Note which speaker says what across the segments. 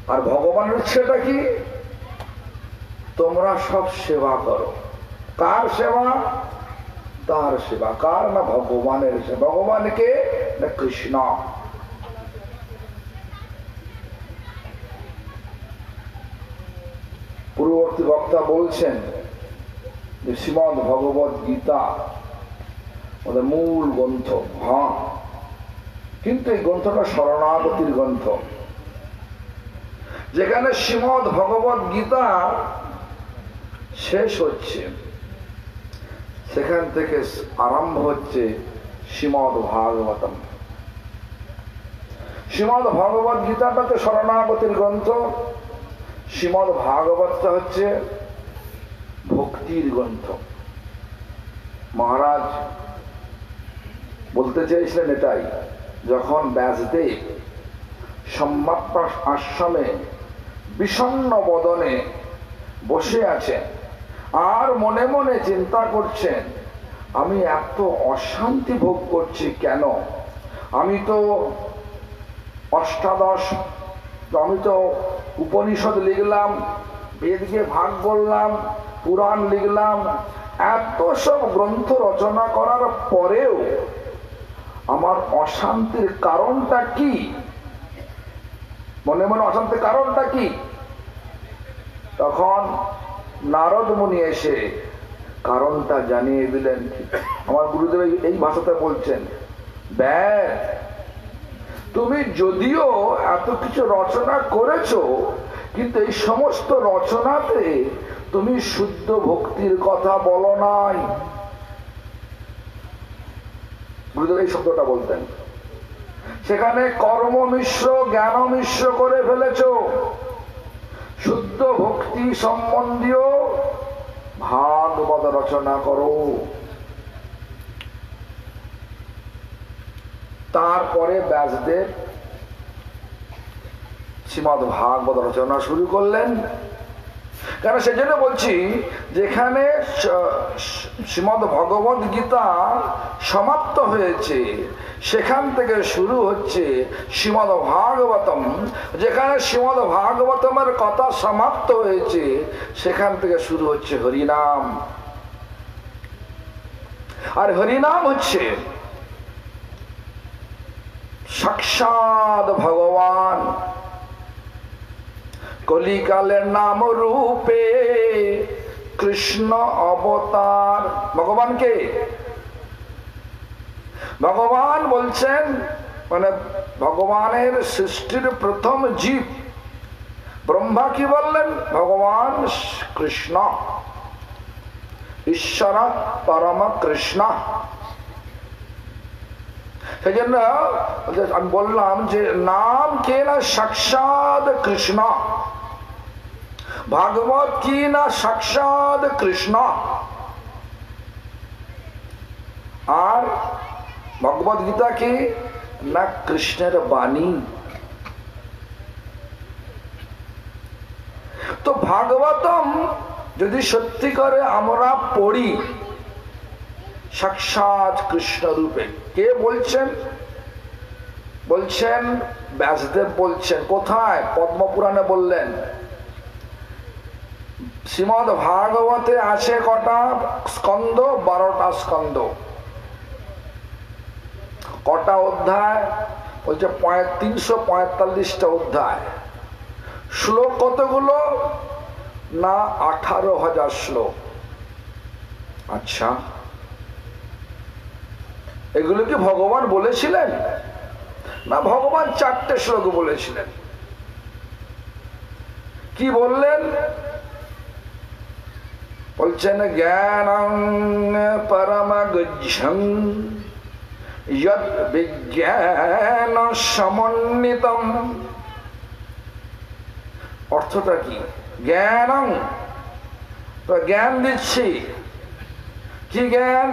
Speaker 1: আর ভগবানের ইচ্ছেটা কি? তোমরা সব সেবা করো। কার সেবা? তার সেবা। কার? না ভগবানের সেবা। ভগবানকে না কৃষ্ণ। পূর্ববর্তী বক্তা বলছেন যে শ্রীমদ ভগবত গীতা ওদের মূল গ্রন্থ। হ্যাঁ, কিন্তু এই গ্রন্থটা শরণাগতির গ্রন্থ। যেখানে শ্রীমদ ভগবত গীতা শেষ হচ্ছে, সেখান থেকে আরম্ভ হচ্ছে শ্রীমদ ভাগবতম। শ্রীমদ ভগবত গীতাটা তো শরণাগতির গ্রন্থ, শ্রীমদ ভাগবতটা হচ্ছে ভক্তির গ্রন্থ। মহারাজ বলতে চেয়েছিলেন এটাই, যখন ব্যাসদেব সম্রাট আশ্রমে বিষণ্ণ বদনে বসে আছেন আর মনে মনে চিন্তা করছেন, আমি এত অশান্তি ভোগ করছি কেন? আমি তো অষ্টাদশ, আমি তো উপনিষদ লিখলাম, বেদকে ভাগ করলাম, পুরাণ লিখলাম, এত সব গ্রন্থ রচনা করার পরেও আমার অশান্তির কারণটা কি? মনে মনে অশান্তির কারণটা কি? তখন নারদ মুনি এসে কারণটা জানিয়ে দিলেন। আমার গুরুদেব এই ভাষাতে বলছেন, ব্যাস তুমি যদিও এত কিছু রচনা করেছো, কিন্তু এই সমস্ত রচনাতে তুমি শুদ্ধ ভক্তির কথা বলো নাই। গুরুদেব এই শব্দটা বলতেন। সেখানে কর্ম মিশ্র, জ্ঞান মিশ্র করে ফেলেছ। শুদ্ধ ভক্তি সম্বন্ধীয় ভাগবত রচনা করো। তারপরে ব্যাসদেব শ্রীমদ ভাগবত রচনা শুরু করলেন। কারণ সেজন্য বলছি, যেখানে শ্রীমদ ভগবত গীতা সমাপ্ত হয়েছে, সেখান থেকে শুরু হচ্ছে শ্রীমদ ভাগবতম। যেখানে শ্রীমদ ভাগবতমের কথা সমাপ্ত হয়েছে, সেখান থেকে শুরু হচ্ছে হরিনাম। আর হরিনাম হচ্ছে সাক্ষাৎ ভগবান কলিকালের নাম রূপে কৃষ্ণ অবতার। ভগবানকে ভগবান বলছেন, মানে ভগবানের সৃষ্টির প্রথম জীব ব্রহ্মা কি বললেন? ভগবান কৃষ্ণ, ঈশ্বর পরম কৃষ্ণ। সেই জন্য আমি বললাম যে নাম কে না সাক্ষাৎ কৃষ্ণ, ভাগবত কি না সাক্ষাৎ কৃষ্ণ। আর ভগবত গীতা কি না কৃষ্ণের বাণী। তো ভাগবতম যদি সত্যি করে আমরা পড়ি সাক্ষাৎ কৃষ্ণ রূপে, কে বলছেন? বলছেন ব্যাসদেব বলছেন। কোথায়? পদ্মপুরাণে বললেন। শ্রীমদ ভাগবতে আছে কটা স্কন্ধ? 12টা স্কন্ধ। কটা অধ্যায়? বলছে 345টা অধ্যায়। শ্লোক কতগুলো? না 18,000 শ্লোক। আচ্ছা, এগুলো কি ভগবান বলেছিলেন? না, ভগবান 4টে শ্লোক বলেছিলেন। কি বললেন? বলছেন জ্ঞানং পরমগুহ্যং যৎ বিজ্ঞান সমন্বিতম। অর্থটা কি? জ্ঞানং, তো জ্ঞান দিচ্ছি। কি জ্ঞান?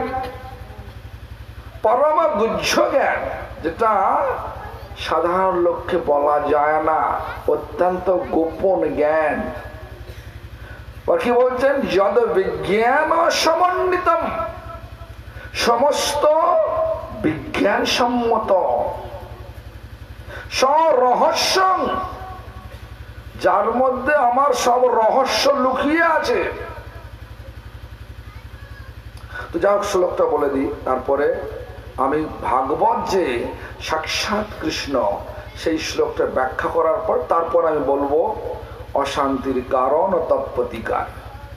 Speaker 1: পরম গুহ্য জ্ঞান, যেটা সাধারণ লোককে বলা যায় না, অত্যন্ত গোপন জ্ঞান। কি বলছেন? যদ বিজ্ঞান সমন্বিতম, সমস্ত বিজ্ঞান সম্মত, স্বরহস্যং যার মধ্যে আমার সব রহস্য লুকিয়ে আছে। তো যাই হোক, শ্লোকটা বলে দিই, তারপরে আমি ভাগবত যে সাক্ষাৎ কৃষ্ণ সেই শ্লোকটা ব্যাখ্যা করার পর তারপর আমি বলবো অশান্তির কারণ ও তৎপ্রতিকার।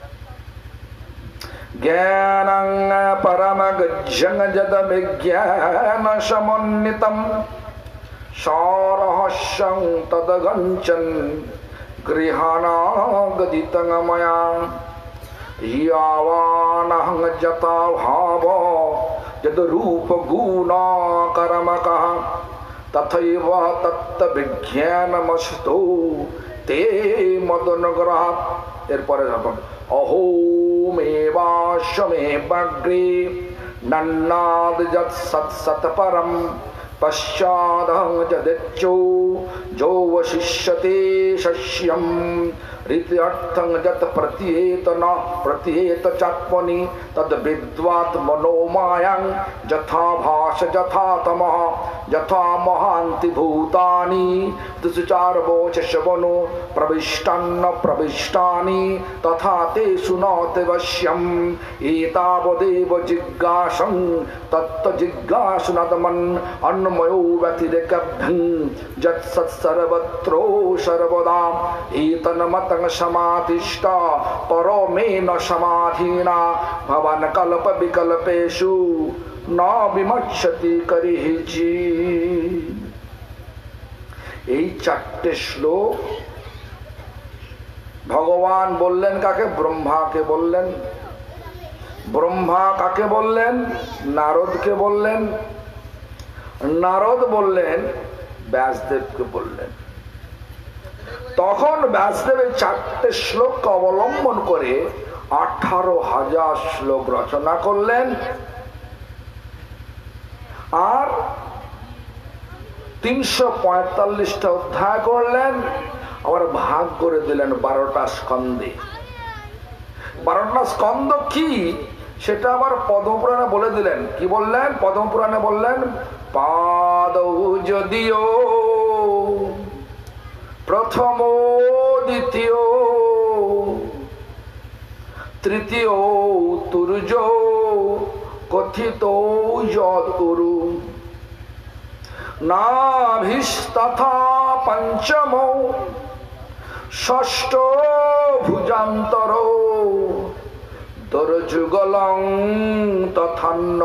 Speaker 1: জ্ঞানং পরমগজ্জং যদবিজ্ঞান সমন্বিতং সরহস্যং তদগঞ্চন গৃহাণাগদিতং ময়া ইয়াবানহং যথা ভাব যদ রূপ গুণাকর্মকঃ তথৈব তত্ত্ববিজ্ঞানমস্তু তে মদনুগ্রহাৎ। এরপরে যখন অহোমেবাশ্বমেবাগ্রে নন্নাদ যৎ সৎ পরম পশ্চাদহং যদিচ্ছো যো বশিষ্যতে শস্যম रीत्यर्थं यत् प्रतीयेत न प्रतीयेत चात्मनि तद् विद्वात् मनोमायां यथा भास यथा तमः यथा महान्ति भूतानि तुचारवोचशवनो प्रविष्टान्न प्रविष्टानि तथा ते सुनोति वश्यम् एतावदेव जिज्ञासं तत्त जिज्ञासुनदमन् अन्मयो व्यतिरेकभ्यं यत् सत्सर्वत्रो सर्वदा एतन्मतं समाधिष्ठा परमेन समाधिना भवन कल्प विकल्पेषु न विमर्शति करिहिचि। এই চারটে শ্লোক ভগবান বললেন কাকে? ব্রহ্মাকে বললেন। ব্রহ্মা কাকে বললেন? নারদকে বললেন। নারদ বললেন ব্যাসদেবকে বললেন। তখন ব্যাসদেব এই চারটে শ্লোককে অবলম্বন করে 18,000 শ্লোক রচনা করলেন আর 345টা অধ্যায় করলেন, আবার ভাগ করে দিলেন 12টা স্কন্ধে। 12টা স্কন্ধ কি সেটা আবার পদ্মপুরাণে বলে দিলেন। কি বললেন? পদ্মপুরাণে বললেন পাদৌ যদিও প্রথম দ্বিতীয় তৃতীয় তুর্য কথিত যতুরু নাভিস্তথা পঞ্চম ষষ্ঠ ভুজান্তর দুর্যুগলং তথান্ন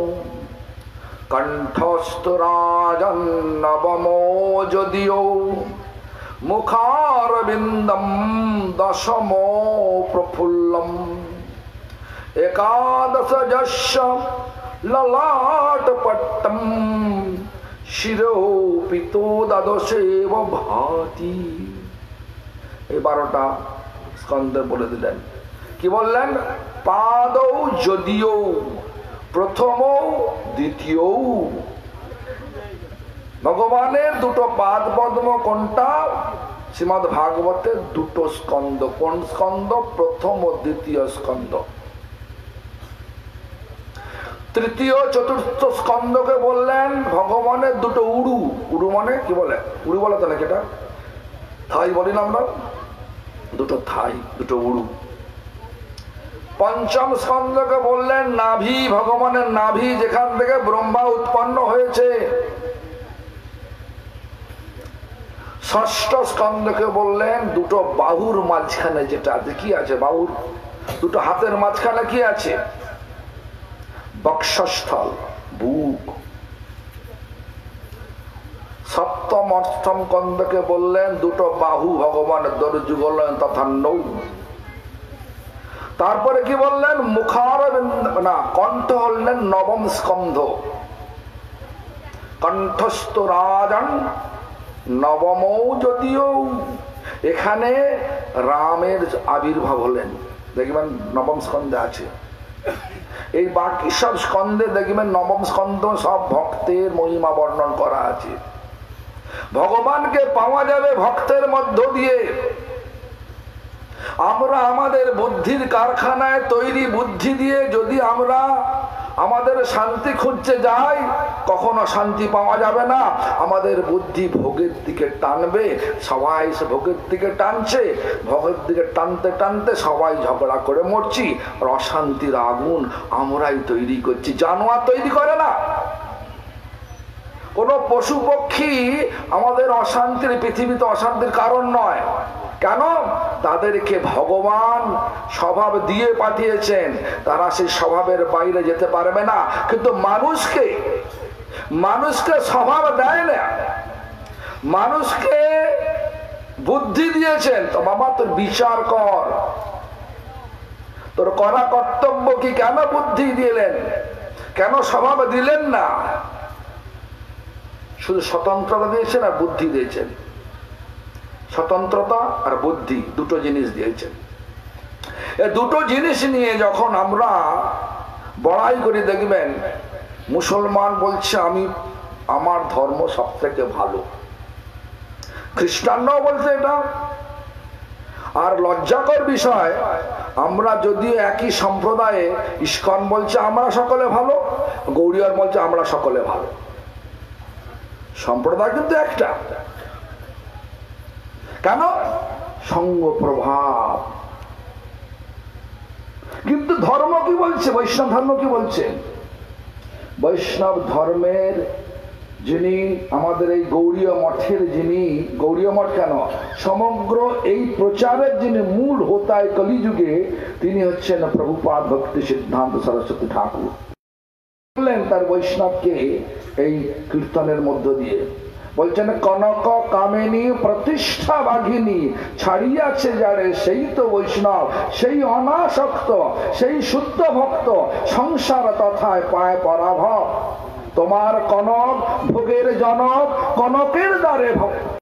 Speaker 1: কণ্ঠস্থ রাজন নবমো যদিও মুখারবিন্দম দশমো প্রফুল্লম একাদশ যস্য ললাটপট্টম শিরোপিতো দ্বাদশেব ভাতি। এই 12টা স্কন্ধে বলে দিলেন। কি বললেন? পাদৌ যদিও প্রথম দ্বিতীয়। ভগবানের দুটো পাদ পদ্ম কোনটা? শ্রীমদ্ ভাগবতের দুটো স্কন্ধ। কোন স্কন্ধ? প্রথম ও দ্বিতীয় স্কন্ধ। তৃতীয় চতুর্থ স্কন্ধকে বললেন ভগবানের দুটো উড়ু। উড়ু মানে কি বলে? উড়ু বলে তো নাকি? এটা থাই বলি না আমরা, দুটো থাই, দুটো উড়ু। পঞ্চম স্কন্ধকে বললেন নাভি, ভগবানের নাভি, যেখান থেকে ব্রহ্মা উৎপন্ন হয়েছে। ষষ্ঠ স্কন্ধকে বললেন দুটো বাহুর মাঝখানে যেটা আছে। কি আছে বাহুর? দুটো হাতের মাঝখানে কি আছে? বক্ষস্থল, বুক। সপ্তম অষ্টম স্কন্ধকে বললেন দুটো বাহু ভগবানের দরযুগল তথা নৌ। তারপরে কি বললেন? মুখার না, কণ্ঠ হলেন নবম স্কন্ধ। কণ্ঠস্থ রাজন নবমৌ যদিও। এখানে রামের আবির্ভাব হলেন, দেখবেন নবম স্কন্ধে আছে। এই বাকি সব স্কন্ধে দেখবেন নবম স্কন্ধ সব ভক্তের মহিমা বর্ণন করা আছে। ভগবানকে পাওয়া যাবে ভক্তের মধ্য দিয়ে। আমরা আমাদের বুদ্ধির কারখানায় তৈরি বুদ্ধি দিয়ে যদি আমরা আমাদের শান্তি খুঁজতে যাই, কখনো শান্তি পাওয়া যাবে না। আমাদের বুদ্ধি ভোগের দিকে টানবে, সবাই সে ভোগের দিকে টানছে, ভোগের দিকে টানতে টানতে সবাই ঝগড়া করে মরছি। আর অশান্তির আগুন আমরাই তৈরি করছি, জানোয়ার তৈরি করে না। কোন পশু পক্ষী আমাদের অশান্তির, পৃথিবীতে অশান্তির কারণ নয়। কেন? তাদেরকে ভগবান স্বভাব দিয়ে পাঠিয়েছেন, তারা সেই স্বভাবের বাইরে যেতে পারবে না। কিন্তু মানুষকে স্বভাব দেয় না, মানুষকে বুদ্ধি দিয়েছেন। তো বাবা তোর বিচার কর, তোর করা কর্তব্য কি, কেন বুদ্ধি দিলেন, কেন স্বভাব দিলেন না? শুধু স্বতন্ত্রতা দিয়েছেন আর বুদ্ধি দিয়েছেন। স্বতন্ত্রতা আর বুদ্ধি দুটো জিনিস দিয়েছেন। এই দুটো জিনিস নিয়ে যখন আমরা বড়াই করি, দেখবেন মুসলমান বলছে আমার ধর্ম সব থেকে ভালো, খ্রিস্টানরাও বলছে এটা। আর লজ্জাকর বিষয়, আমরা যদিও একই সম্প্রদায়ে, ইস্কন বলছে আমরা সকলে ভালো, গৌড়ীয় বলছে আমরা সকলে ভালো, সম্প্রদায় কিন্তু একটা। কেন? সঙ্গ প্রভাব। কিন্তু ধর্ম কি বলছে? বৈষ্ণব ধর্ম কি বলছে? বৈষ্ণব ধর্মের যিনি আমাদের এই গৌড়ীয় মঠের, যিনি গৌড়ীয় মঠ কেন, সমগ্র এই প্রচারের যিনি মূল হোতায় কলিযুগে, তিনি হচ্ছেন প্রভুপাদ ভক্তি সিদ্ধান্ত সরস্বতী ঠাকুর। বললেন তার বৈষ্ণবকে এই কীর্তনের মধ্য দিয়ে, বলছেন কনক কামিনী প্রতিষ্ঠা বাঘিনী ছাড়িয়াছে যারে সেই তো বৈষ্ণব, সেই অনাসক্ত, সেই শুদ্ধ ভক্ত, সংসার তথায় পায় পরাভব। তোমার কনক ভোগের জনক, কনকের দ্বারে ভক্ত।